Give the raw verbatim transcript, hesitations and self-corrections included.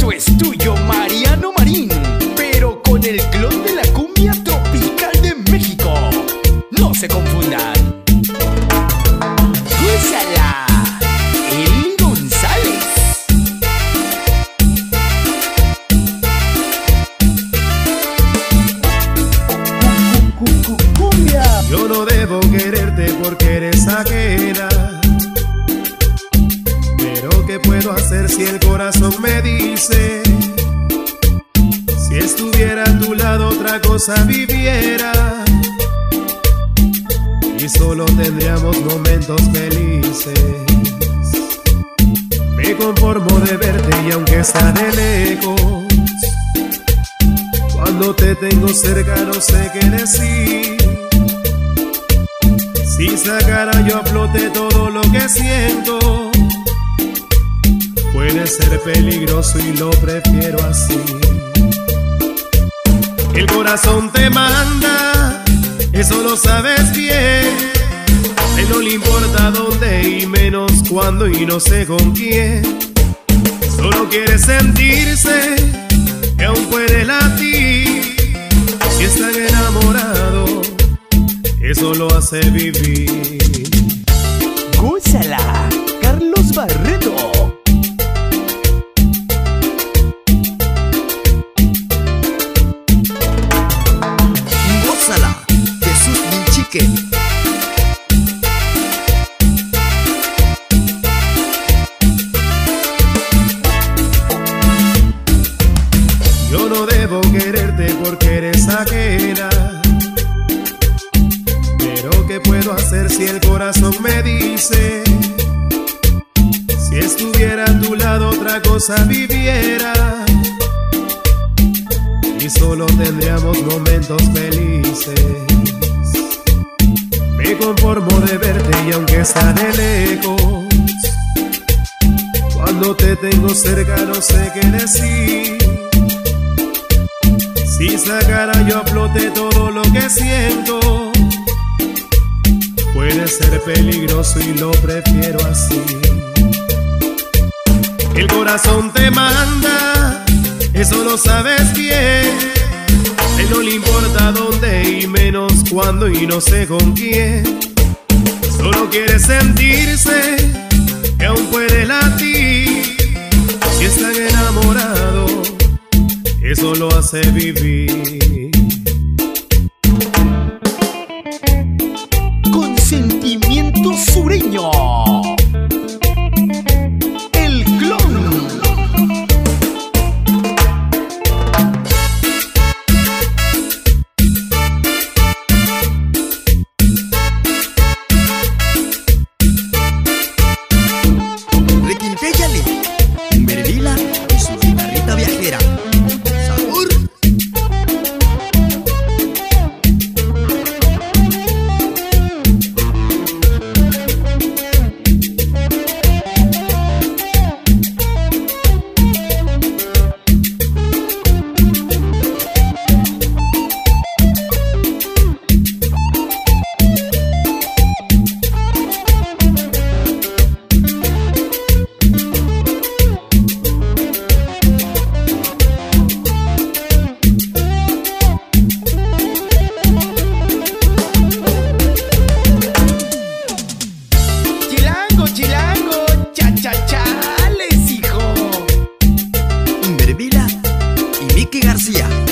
Esto es tuyo, Mariano Marín, pero con el clon de la cumbia tropical de México. No se confundan. ¡Gózala! Eli González. Cumbia. Yo no debo quererte porque eres ajena, pero ¿qué puedo hacer si el corazón me dice? Si estuviera a tu lado otra cosa viviera, y solo tendríamos momentos felices. Me conformo de verte y aunque está de lejos, cuando te tengo cerca no sé qué decir. Si sacara yo a flote todo lo que siento, puede ser peligroso y lo prefiero así. El corazón te manda, eso lo sabes bien. A él no le importa dónde y menos cuándo y no sé con quién. Solo quiere sentirse que aún puede latir. Si están enamorados, eso lo hace vivir. ¡Gózala! Carlos Barreto. ¡Gózala! Jesús Minchique. Yo no debo quererte porque eres ajena, pero ¿qué puedo hacer si el corazón me dice? Si estuviera a tu lado otra cosa viviera, y solo tendríamos momentos felices. Me conformo de verte y aunque está de lejos, cuando te tengo cerca no sé qué decir. Si sacara yo a flote todo lo que siento, puede ser peligroso y lo prefiero así. El corazón te manda, eso lo sabes bien. A él no le importa dónde y menos cuándo y no sé con quién. Solo quiere sentirse que aún puede latir. Si están enamorados, eso lo hace vivir. Con sentimiento sureño. El clon. Requintéllale, Mervila y su guitarrita viajera. ¡Sabor! Chilango, chilango, cha cha chales, hijo. Mervila y Mickey García.